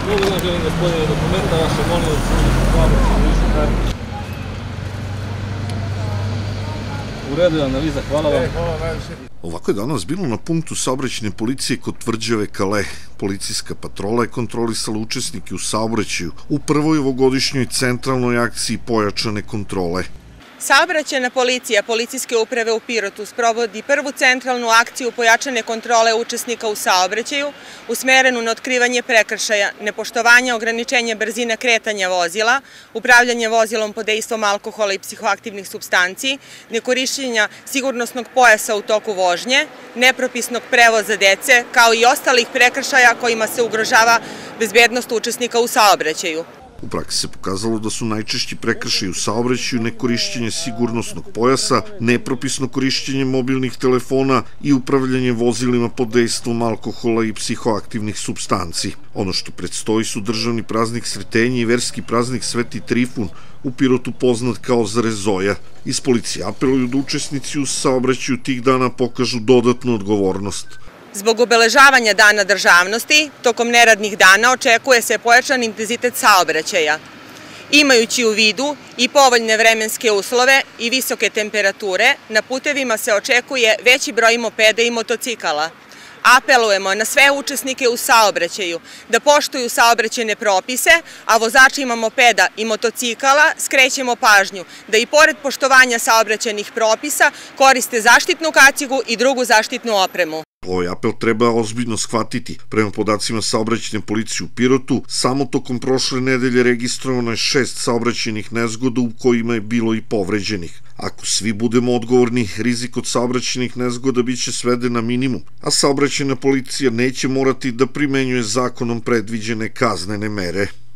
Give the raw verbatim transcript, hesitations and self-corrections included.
Dobar dan, želim gospodine dokumenta, vaše molim vas saobraćajnu ličnu kartu. U redu je analiza, hvala vam. Ovako je danas bilo na punktu saobraćajne policije kod tvrđave Kale. Policijska patrola je kontrolisala učesnike u saobraćaju u prvoj ovogodišnjoj centralnoj akciji pojačane kontrole. Saobraćajna policija Policijske uprave u Pirotu sprovodi prvu centralnu akciju pojačane kontrole učesnika u saobraćaju usmerenu na otkrivanje prekršaja, nepoštovanja ograničenja brzine kretanja vozila, upravljanje vozilom pod dejstvom alkohola i psihoaktivnih supstanci, nekorišćenja sigurnosnog pojasa u toku vožnje, nepropisnog prevoza dece, kao i ostalih prekršaja kojima se ugrožava bezbednost učesnika u saobraćaju. U praksi se pokazalo da su najčešći prekršaji u saobraćaju nekorišćenje sigurnosnog pojasa, nepropisno korišćenje mobilnih telefona i upravljanje vozilima pod dejstvom alkohola i psihoaktivnih supstanci. Ono što predstoji su državni praznik Sretenje i verski praznik Sveti Trifun, u Pirotu poznat kao Zrezoja. Iz policije apeluju da učesnici u saobraćaju tih dana pokažu dodatnu odgovornost. Zbog obeležavanja Dana državnosti, tokom neradnih dana očekuje se pojačan intenzitet saobraćaja. Imajući u vidu i povoljne vremenske uslove i visoke temperature, na putevima se očekuje veći broj mopeda i motocikala. Apelujemo na sve učesnike u saobraćaju da poštuju saobraćajne propise, a vozačima mopeda i motocikala skrećemo pažnju da i pored poštovanja saobraćajnih propisa koriste zaštitnu kacigu i drugu zaštitnu opremu. Ovaj apel treba ozbiljno shvatiti. Prema podacima saobraćajne policije u Pirotu, samo tokom prošle nedelje registrovano je šest saobraćajnih nezgoda u kojima je bilo i povređenih. Ako svi budemo odgovorni, rizik od saobraćajnih nezgoda biće sveden na minimum, a saobraćajna policija neće morati da primenjuje zakonom predviđene kaznene mere.